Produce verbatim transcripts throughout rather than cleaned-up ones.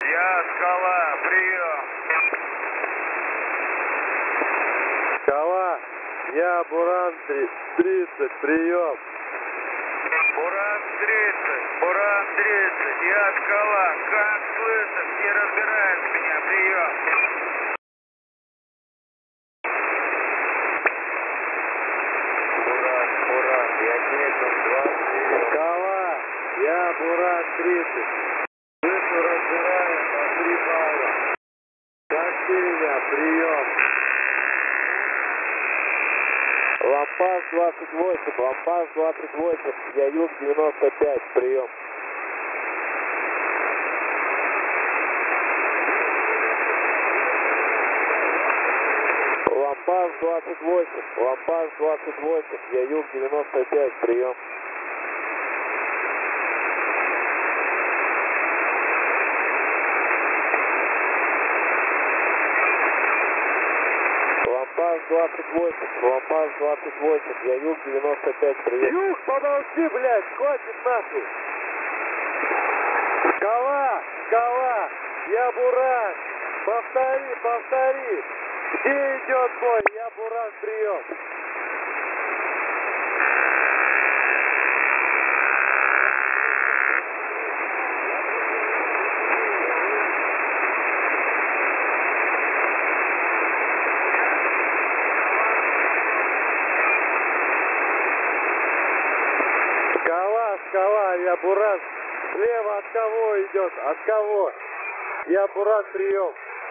Я Скала, прием. Скала, я Буран тридцать, прием. Буран тридцать, Буран тридцать, я Скала. Как слышишь, не разбирает меня, прием. Буран, Буран, я Некон два, прием. Скала, я Буран тридцать. Слышу, разбираю на три балла. Как меня, прием. Лампас двадцать восемь, Лампас двадцать восемь, я Юг девяносто пять, прием. Лампас двадцать восемь, Лампас двадцать восемь, я Юг девяносто пять, прием. Лампас двадцать восемь, Лампас двадцать восемь, я Юг девяносто пять, прием. Юг, помолчи, блядь, хватит нахуй. Скала, Скала, я Буран. Повтори, повтори. Где идет бой? Я Буран, прием. Скала, Скала, я Буран. Слева от кого идет? От кого? Я Буран, прием.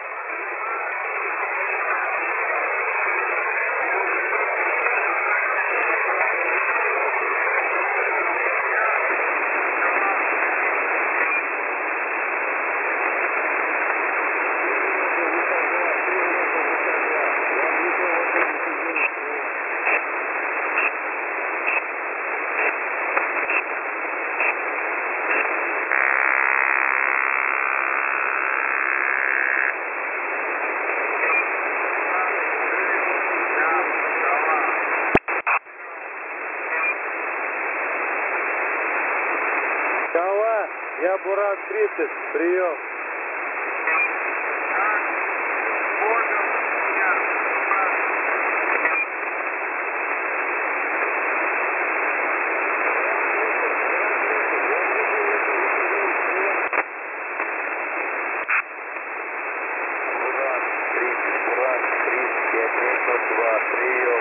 Скала, я Буран тридцать, прием. Понял меня. Буран тридцать, Буран тридцать, я Некон два, прием.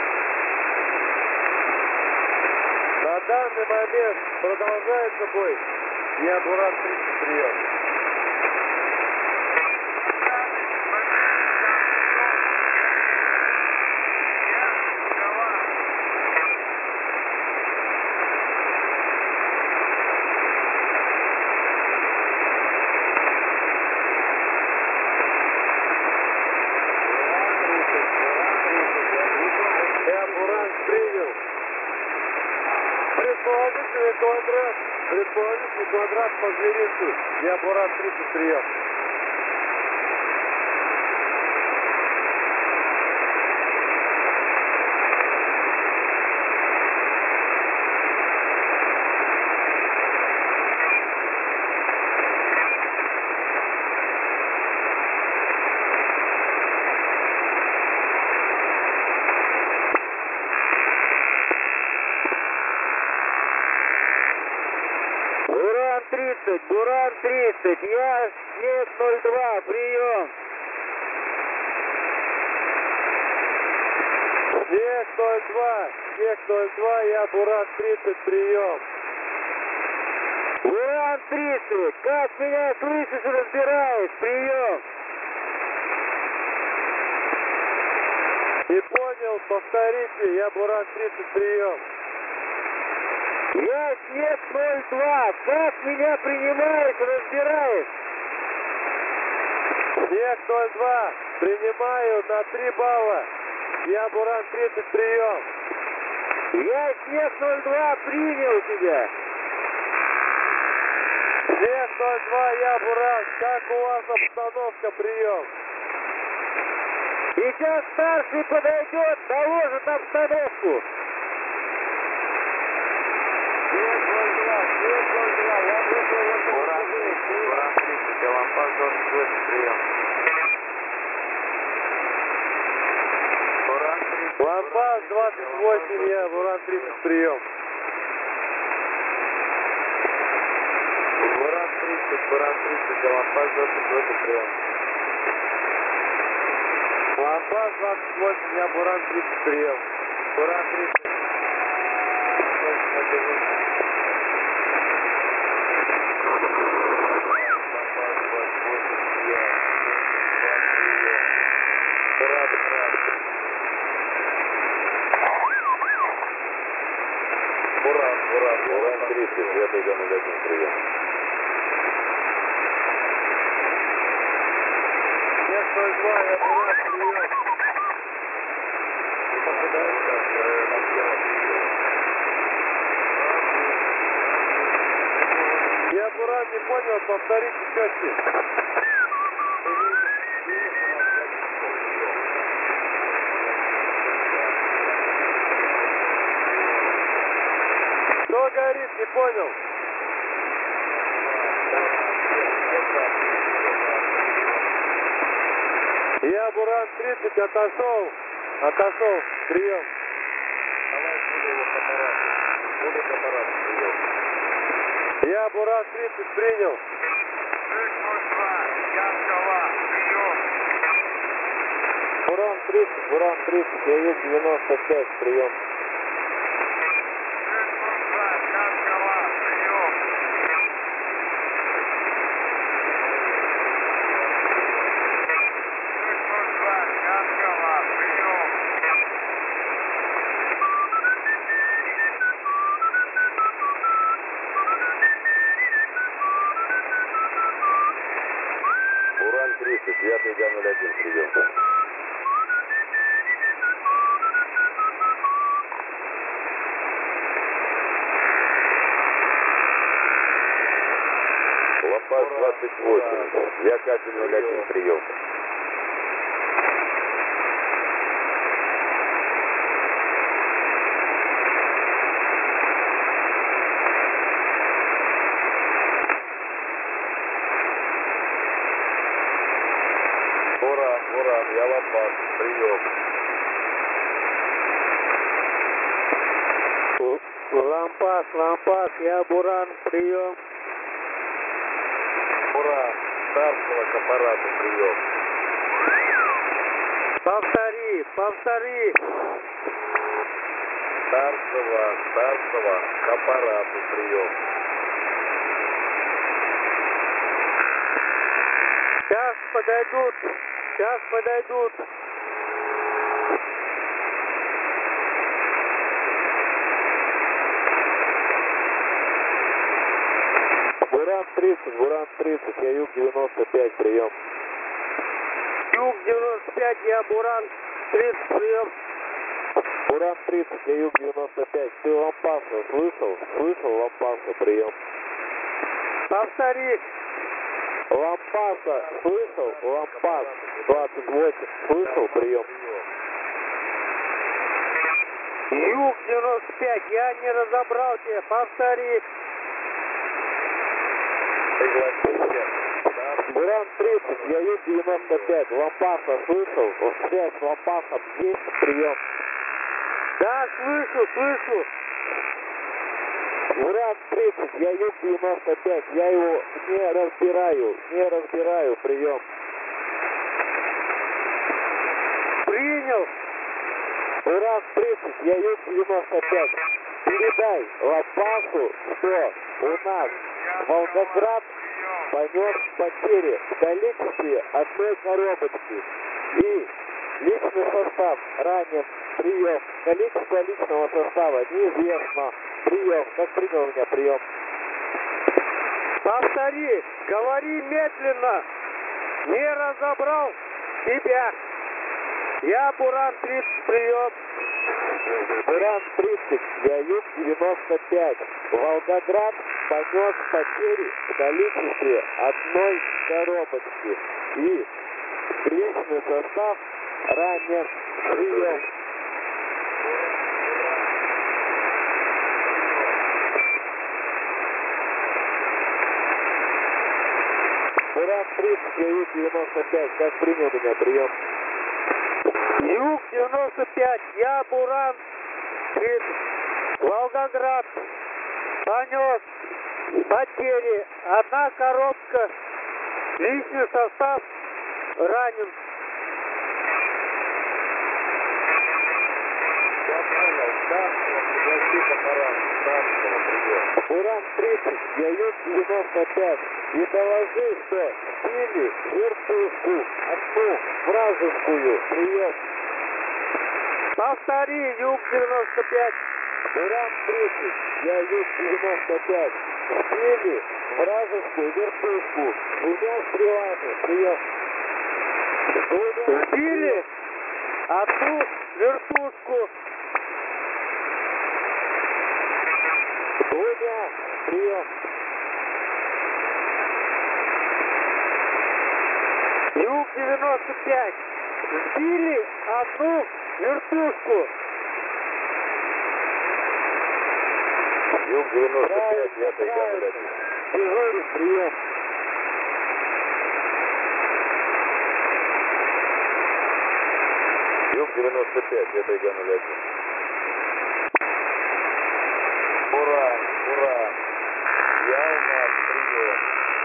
На данный момент продолжается бой. Я Буран тридцать, прием. Я Буран принял. Предположительный квадрат. Предположительный квадрат по зверинцу. Я Буран тридцать, прием. Буран тридцать, Буран тридцать, я Снег ноль два, прием. Снег ноль два, Снег ноль два, я Буран тридцать, прием. Буран тридцать, как меня слышишь и разбираешь, прием. Не понял, повторите, я Буран тридцать, прием. Я Снег ноль два, как меня принимаешь и разбираешь? Снег ноль два, принимаю на три балла. Я Буран тридцать, прием. Я Снег ноль два, принял тебя. Снег ноль два, я Буран, как у вас обстановка, прием. Сейчас старший подойдет, доложит обстановку. Снег ноль два, Нет, ноль два, я вышел вот Буран тридцать, Буран тридцать, Лампас двадцать восемь, прием. Буран тридцать. Лампас двадцать восемь, я, Буран тридцать, прием. Буран тридцать, Буран тридцать, Лампас двадцать восемь, прием. Лампас двадцать восемь, я, Буран тридцать, прием. Буран тридцать. Буран, Буран, Буран тридцать, я туда ноль один, прием. Нет, ноль два, я Буран, прием. Не попадаю, как на тело, прием. Я Буран не понял, повторите четче. Что горит, не понял. Я Буран тридцать, отошел. Отошел, прием. Давай буду его к аппарату. Буду к аппарату, прием. Я Буран тридцать принял. шесть ноль два, я Скала, прием. Буран тридцать, Буран тридцать, я Юг девяносто пять, прием. шесть ноль два, я Скала, прием. шесть ноль два, я Скала, прием. Буран тридцать, я Тайга ноль один, прием. Лампас двадцать восемь, я Катин ноль один, прием. Буран, Буран, я Лампас, прием. Лампас, Лампас, я Буран, прием. Буран, Старского к аппарату, прием. Повтори, повтори. Старского, Старского к аппарату, прием. Сейчас подойдут, сейчас подойдут. Буран тридцать, Буран тридцать, я Юг девяносто пять, прием. Юг девяносто пять, я Буран тридцать, прием. Буран тридцать, я Юг девяносто пять, ты Лампаса слышал? Слышал Лампаса, прием. Повтори. Лампаса, слышал? Лампас двадцать восемь, слышал? Прием. Юг девяносто пять, я не разобрал тебя, повтори. Буран тридцать, я Юг девяносто пять, Лампаса, слышал? Связь с Лампасом есть, прием. Да, слышу, слышу. Буран тридцать, я Юг девяносто пять, я его не разбираю, не разбираю, прием. Принял. Буран тридцать, я Юг девяносто пять, передай Лампасу, что у нас Волгоград понес потери в количестве одной коробочки и личный состав ранен, прием. Количество личного состава неизвестно. Прием. Как принял меня прием? Повтори. Говори медленно. Не разобрал тебя. Я Буран тридцать, прием. Буран тридцать, я Юг девяносто пять. Волгоград понес потери в количестве одной коробочки и личный состав ранен, прием. Буран тридцать, я Юг девяносто пять, как принял меня, прием. Юг девяносто пять, я Буран тридцать, Волгоград, понес потери, одна коробка, личный состав ранен. Я понял, да, пригласи аппарат, старшего приема. Буран тридцать, я Юг девяносто пять, и доложи, что сбили вертушку, одну вражескую, прием. Повтори, Юг девяносто пять. Буран тридцать, я Юг девяносто пять, сбили вражескую вертушку, двумя стрелами, прием. Сбили одну вертушку. Двумя, прием. Юг девяносто пять, сбили одну вертушку. Юг девяносто пять, я Тайга ноль один. Дежурим, прием. Юг девяносто пять, я Тайга ноль один. Буран, Буран, я у нас, прием.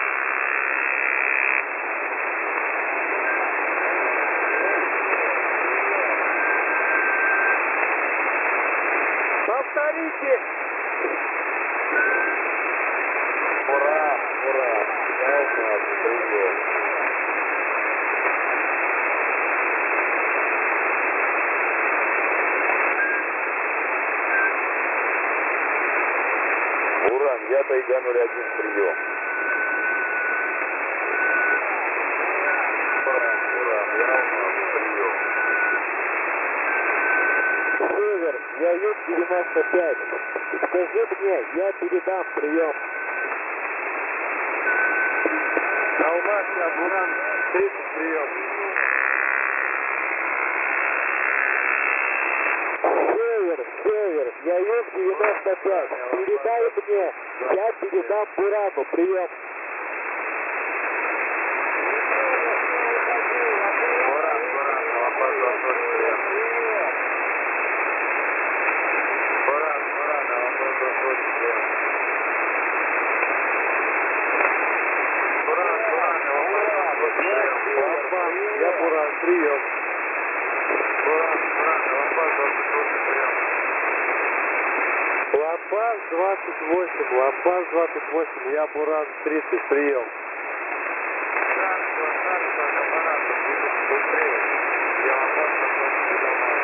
Повторите. Буран, Буран, я у нас, прием. Буран, я Тайга ноль один, прием. Буран, Буран, я у нас, прием. Север, я Юг девяносто пять. Скажи мне, я передам, прием. Алмаз, Буран, тридцать, прием. Север, Север, я Юг девяносто пять. Передай мне, я передам Бурану, прием. Буран, Буран, Алмаз, двадцать, прием. Буран, Буран, Алмаз, двадцать, прием. Буран, Буран, Алмаз, двадцать, прием. Я Буран, прием. Буран, Буран, Алмаз, двадцать восемь, прием. Лампас двадцать восемь, Лампас двадцать восемь, я Буран тридцать, прием. Царство, царство, аппарата, быстрее. Я Алмаз, двадцать,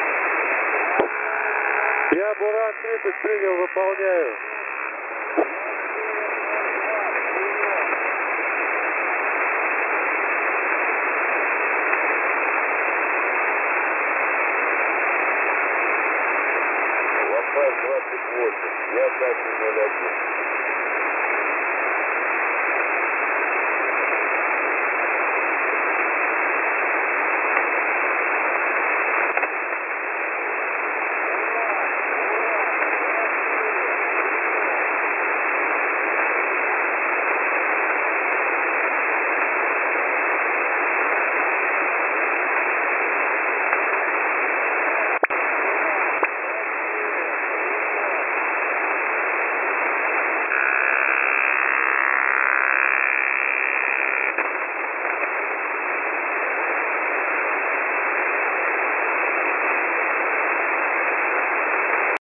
Я Буран тридцать принял, выполняю. Лампас двадцать восемь, я Катя ноль один.